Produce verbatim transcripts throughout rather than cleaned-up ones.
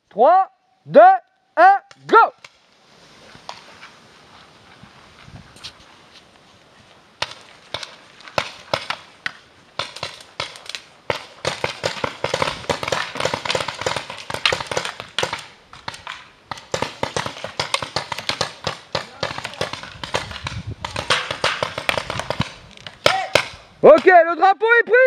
trois, deux, un, go! Ok, le drapeau est pris.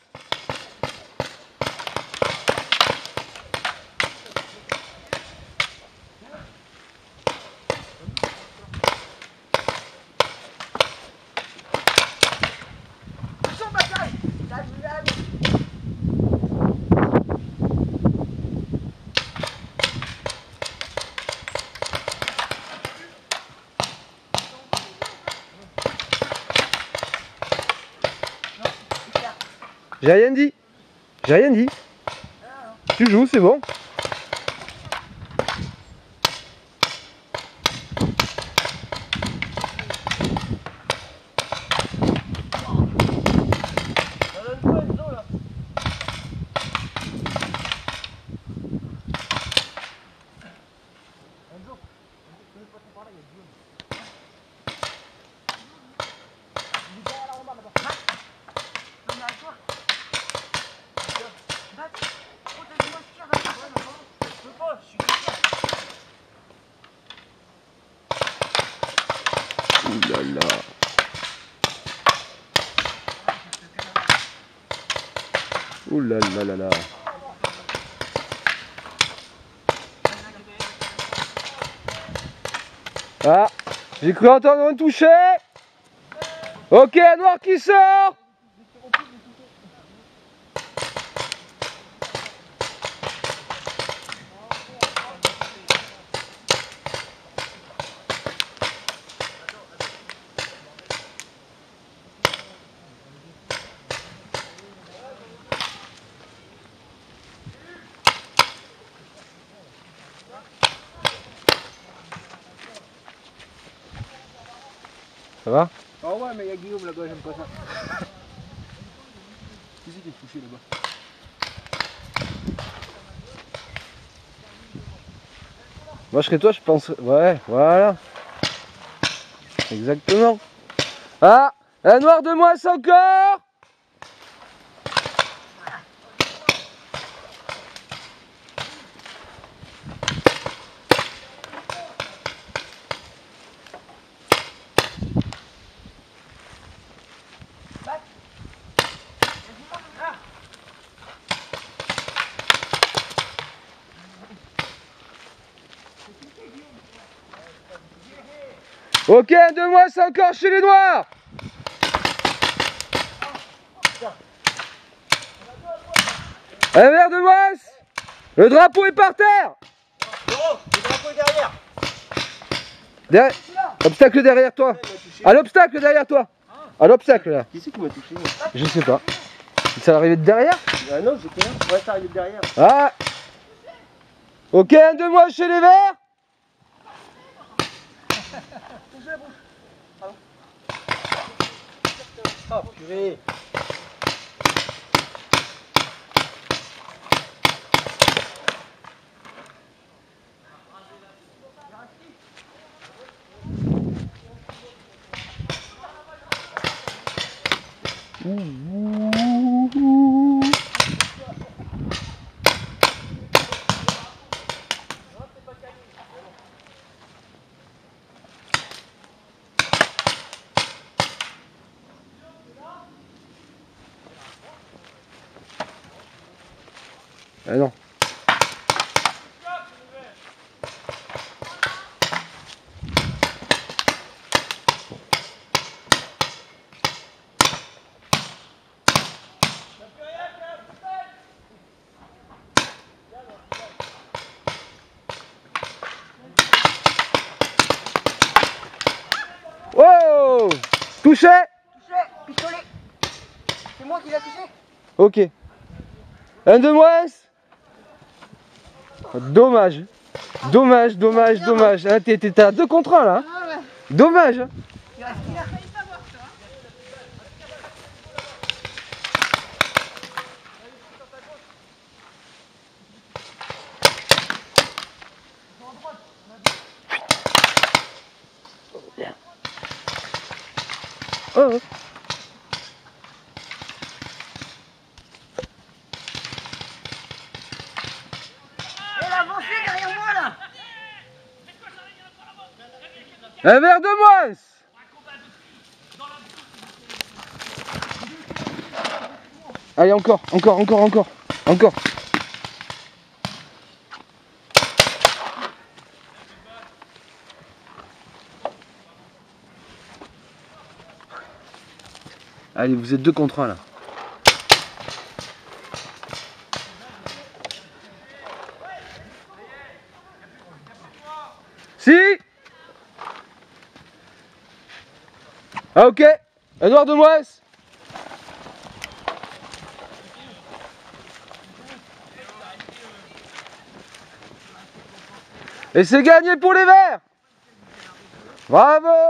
J'ai rien dit. J'ai rien dit. Tu joues, c'est bon. Ouh là là. Ouh là là là là. Ah, j'ai cru entendre un toucher. Ok, un noir qui sort. Ça va? Ah ouais, mais il y a Guillaume là-bas, j'aime pas ça. Qui c'est qui est touché là-bas? Moi je serais toi, je pense. Ouais, voilà. Exactement. Ah, un noir de moins encore. Ok, un de moins encore chez les noirs. Un verre de moins. Le drapeau est par terre. Non, le drapeau est derrière. Derrière. Obstacle derrière toi. À l'obstacle derrière toi. À l'obstacle là. Qui c'est qui m'a touché? Je sais pas. Ça arrivait de derrière? Ah non, je sais pas. Ouais, ça arrive de derrière. Ah. Ok, un de moins chez les verts. Oh purée. Ah non. Oh! Touché! Touché, pistolet. C'est moi qui l'ai touché. Ok. Un de moins. Dommage. Dommage, dommage, dommage. Hein, t'es t'es à deux contre un là. Hein. Dommage. Hein. oh, oh. Elle a avancé derrière moi là. Un verre de moins. Allez, encore, encore, encore, encore, encore. Allez, vous êtes deux contre un là. Si. Ah ok. Edouard de Moès. Et c'est gagné pour les Verts. Bravo.